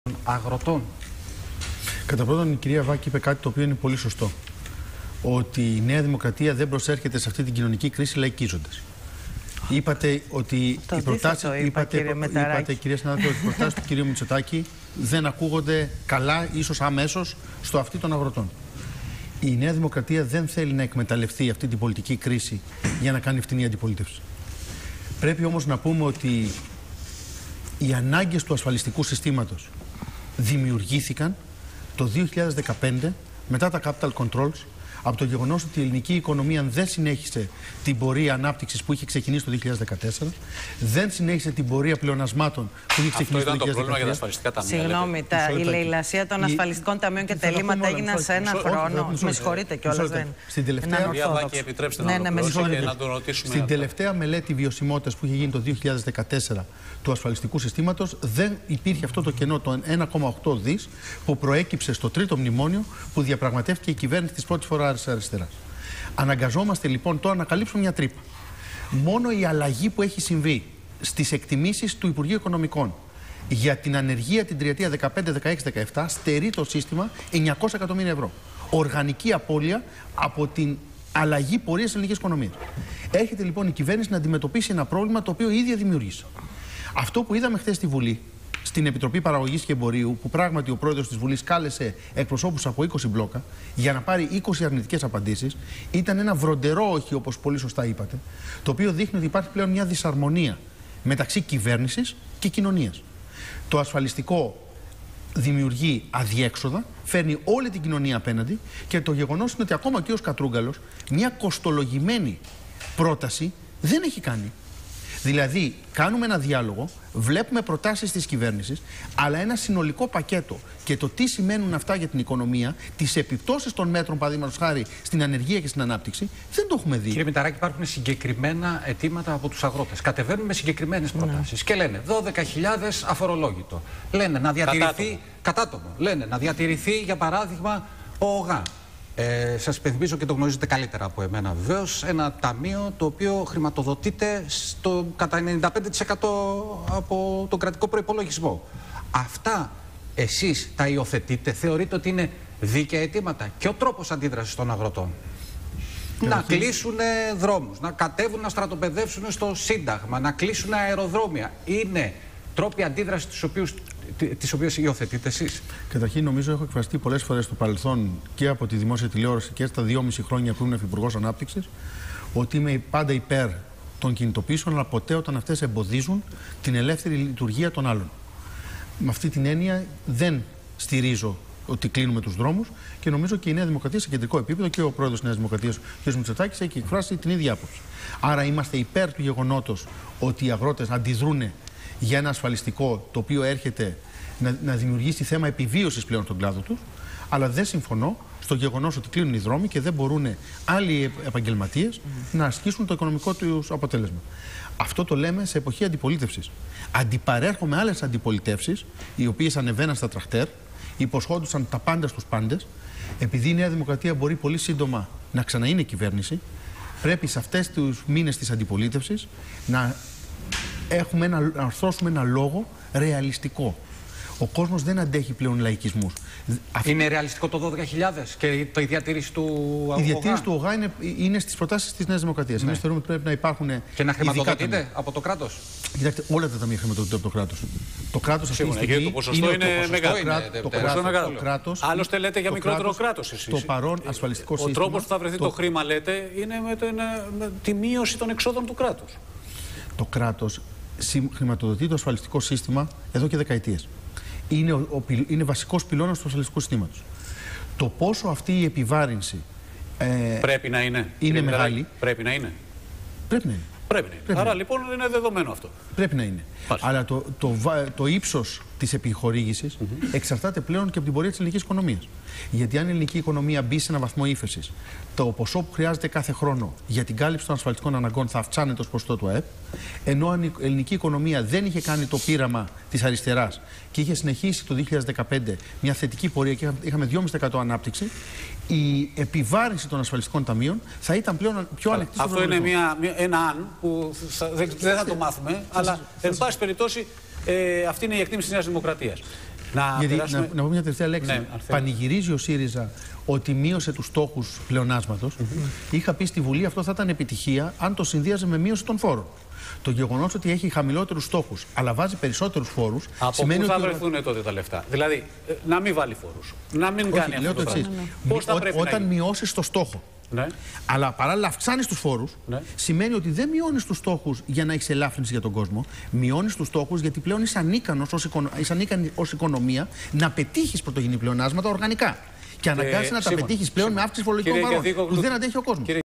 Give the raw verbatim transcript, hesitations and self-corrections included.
αγροτών. Κατά πρώτον, η κυρία Βάκη είπε κάτι το οποίο είναι πολύ σωστό. Ότι η Νέα Δημοκρατία δεν προσέρχεται σε αυτή την κοινωνική κρίση λαϊκίζοντας. Είπατε ότι το οι προτάσεις, είπα, είπατε, κύριε είπατε, κυρία συνάδελφε, ότι οι προτάσεις του κυρίου Μητσοτάκη δεν ακούγονται καλά, ίσως αμέσως, στο αυτί των αγροτών. Η Νέα Δημοκρατία δεν θέλει να εκμεταλλευτεί αυτή την πολιτική κρίση για να κάνει φτηνή αντιπολίτευση. Πρέπει όμως να πούμε ότι οι ανάγκες του ασφαλιστικού συστήματος δημιουργήθηκαν το δύο χιλιάδες δεκαπέντε μετά τα capital controls, από το γεγονός ότι η ελληνική οικονομία δεν συνέχισε την πορεία ανάπτυξης που είχε ξεκινήσει το δύο χιλιάδες δεκατέσσερα, δεν συνέχισε την πορεία πλεονασμάτων που είχε ξεκινήσει το δύο χιλιάδες δεκατέσσερα. Αυτό ήταν το πρόβλημα για τα ασφαλιστικά ταμεία. Συγγνώμη, τα, η λαιλασία των ασφαλιστικών ταμείων και τα ελλείμματα έγιναν σε ένα χρόνο. Με συγχωρείτε κιόλας. Στην τελευταία, επιτρέψτε να ολοκληρώσω και να τον ρωτήσουμε. Στην τελευταία μελέτη βιωσιμότητας που είχε γίνει το δύο χιλιάδες δεκατέσσερα του ασφαλιστικού συστήματος, δεν υπήρχε αυτό το κενό, το ένα κόμμα οκτώ δις, που προέκυψε στο τρίτο μνημόνιο που διαπραγματεύτηκε η κυβέρνηση της πρώτης φοράς αριστεράς. Αναγκαζόμαστε λοιπόν τώρα να καλύψουμε μια τρύπα. Μόνο η αλλαγή που έχει συμβεί στις εκτιμήσεις του Υπουργείου Οικονομικών για την ανεργία την τριετία δεκαπέντε δεκαέξι δεκαεπτά στερεί το σύστημα εννιακόσια εκατομμύρια ευρώ. Οργανική απώλεια από την αλλαγή πορείας της ελληνικής οικονομίας. Έρχεται λοιπόν η κυβέρνηση να αντιμετωπίσει ένα πρόβλημα το οποίο η ίδια δημιούργησε. Αυτό που είδαμε χθες στη Βουλή, στην Επιτροπή Παραγωγής και Εμπορίου, που πράγματι ο πρόεδρος της Βουλής κάλεσε εκπροσώπους από είκοσι μπλόκα για να πάρει είκοσι αρνητικές απαντήσεις, ήταν ένα βροντερό όχι, όπως πολύ σωστά είπατε, το οποίο δείχνει ότι υπάρχει πλέον μια δυσαρμονία μεταξύ κυβέρνησης και κοινωνίας. Το ασφαλιστικό δημιουργεί αδιέξοδα, φέρνει όλη την κοινωνία απέναντι και το γεγονός είναι ότι ακόμα και ο Κατρούγκαλος μια κοστολογημένη πρόταση δεν έχει κάνει. Δηλαδή, κάνουμε ένα διάλογο, βλέπουμε προτάσεις της κυβέρνησης, αλλά ένα συνολικό πακέτο και το τι σημαίνουν αυτά για την οικονομία, τις επιπτώσεις των μέτρων, παραδείγματος χάρη, στην ανεργία και στην ανάπτυξη, δεν το έχουμε δει. Κύριε Μηταράκη, υπάρχουν συγκεκριμένα αιτήματα από τους αγρότες. Κατεβαίνουν με συγκεκριμένες προτάσεις ναι. και λένε δώδεκα χιλιάδες αφορολόγητο. Λένε να διατηρηθεί. Κατάτομο. Λένε να διατηρηθεί, για παράδειγμα, ο ΟΓΑ. Ε, σας υπενθυμίζω και το γνωρίζετε καλύτερα από εμένα βεβαίως, ένα ταμείο το οποίο χρηματοδοτείται στο κατά ενενήντα πέντε τοις εκατό από τον κρατικό προϋπολογισμό. Αυτά εσείς τα υιοθετείτε, θεωρείτε ότι είναι δίκαια αιτήματα και ο τρόπος αντίδρασης των αγροτών? Να κλείσουν δρόμους, να κατέβουν να στρατοπεδεύσουν στο Σύνταγμα, να κλείσουν αεροδρόμια. Είναι τρόποι αντίδρασης τους οποίους τις οποίες υιοθετείτε εσείς? Καταρχήν, νομίζω έχω εκφραστεί πολλές φορές στο παρελθόν και από τη δημόσια τηλεόραση και στα δυόμιση χρόνια που ήμουν Υφυπουργός Ανάπτυξης, ότι είμαι πάντα υπέρ των κινητοποιήσεων, αλλά ποτέ όταν αυτές εμποδίζουν την ελεύθερη λειτουργία των άλλων. Με αυτή την έννοια δεν στηρίζω ότι κλείνουμε τους δρόμους και νομίζω και η Νέα Δημοκρατία σε κεντρικό επίπεδο και ο πρόεδρος της Νέας Δημοκρατίας, ο κ. Μητσοτάκης, έχει εκφράσει την ίδια άποψη. Άρα είμαστε υπέρ του γεγονότος ότι οι αγρότες αντιδρούν για ένα ασφαλιστικό το οποίο έρχεται να, να δημιουργήσει θέμα επιβίωσης πλέον στον κλάδο τους, αλλά δεν συμφωνώ στο γεγονός ότι κλείνουν οι δρόμοι και δεν μπορούν άλλοι επαγγελματίες mm. να ασκήσουν το οικονομικό τους αποτέλεσμα. Αυτό το λέμε σε εποχή αντιπολίτευσης. Αντιπαρέρχομαι άλλες αντιπολιτεύσεις, οι οποίες ανεβαίναν στα τραχτέρ, υποσχόντουσαν τα πάντα στους πάντες. Επειδή η Νέα Δημοκρατία μπορεί πολύ σύντομα να ξαναείνει κυβέρνηση, πρέπει σε αυτές τους μήνες της αντιπολίτευσης να έχουμε ένα, να αρθρώσουμε ένα λόγο ρεαλιστικό. Ο κόσμος δεν αντέχει πλέον λαϊκισμούς. Είναι ρεαλιστικό το δώδεκα χιλιάδες και η διατήρηση του ΟΓΑ? Η διατήρηση του ΟΓΑ είναι, είναι στις προτάσεις της Νέας Δημοκρατίας. Ναι. Εμείς θεωρούμε ότι πρέπει να υπάρχουν. Και να χρηματοδοτείται από το κράτος. Κοιτάξτε, όλα τα ταμεία χρηματοδοτούνται από το κράτος. Το κράτος αυτή τη στιγμή. Το ποσοστό είναι, είναι μεγάλο. Το κράτος. Άλλωστε λέτε για μικρότερο κράτος εσείς. Το παρόν ασφαλιστικό σύστημα. Ο τρόπος που θα βρεθεί το χρήμα, λέτε, είναι με τη μείωση των εξόδων του κράτους. Το κράτος χρηματοδοτεί το ασφαλιστικό σύστημα εδώ και δεκαετίες. Είναι, ο, ο, είναι βασικός πυλώνας του ασφαλιστικού συστήματος. Το πόσο αυτή η επιβάρυνση ε, πρέπει να είναι, είναι μεγάλη. Πρέπει να είναι. Πρέπει να είναι. Πρέπει να είναι. Πρέπει Άρα να είναι. λοιπόν είναι δεδομένο αυτό. Πρέπει να είναι. Πάλι. Αλλά το, το, το, το ύψος της επιχορήγησης mm-hmm. εξαρτάται πλέον και από την πορεία της ελληνικής οικονομίας. Γιατί αν η ελληνική οικονομία μπει σε ένα βαθμό ύφεσης, το ποσό που χρειάζεται κάθε χρόνο για την κάλυψη των ασφαλιστικών αναγκών θα αυξάνεται ως ποσοστό του ΑΕΠ, ενώ αν η ελληνική οικονομία δεν είχε κάνει το πείραμα της αριστεράς και είχε συνεχίσει το δύο χιλιάδες δεκαπέντε μια θετική πορεία και είχαμε δύο κόμμα πέντε τοις εκατό ανάπτυξη, η επιβάρυνση των ασφαλιστικών ταμείων θα ήταν πλέον πιο ανοιχτή. Αυτό είναι μια, μια, ένα αν που θα, δεν, δεν θα το μάθουμε, αλλά εν πάση περιπτώσει ε, αυτή είναι η εκτίμηση της Νέας Δημοκρατίας. Να, Γιατί, περάσουμε... να, να πω μια τελευταία λέξη. Ναι, πανηγυρίζει ο ΣΥΡΙΖΑ ότι μείωσε τους στόχους πλεονάσματος. Mm-hmm. Είχα πει στη Βουλή αυτό θα ήταν επιτυχία αν το συνδύαζε με μείωση των φόρων. Το γεγονός ότι έχει χαμηλότερους στόχους αλλά βάζει περισσότερους φόρους. Από σημαίνει πού θα ότι... βρεθούν τότε τα λεφτά? Δηλαδή, να μην βάλει φόρους. Να μην Όχι, κάνει αυτό το πράγμα. Πώς θα πρέπει Όταν να γίνει? μειώσεις το στόχο. Ναι. Αλλά παράλληλα αυξάνεις τους φόρους, ναι. σημαίνει ότι δεν μειώνεις τους στόχους για να έχεις ελάφρυνση για τον κόσμο. Μειώνεις τους στόχους γιατί πλέον είσαι ανίκανος ως, οικονο... είσαι ανίκανη ως οικονομία να πετύχεις πρωτογενή πλεονάσματα οργανικά. Και αναγκάζεσαι να τα πετύχεις πλέον Σύμων. με αύξηση φορολογικών βαρών που δεν αντέχει ο κόσμος.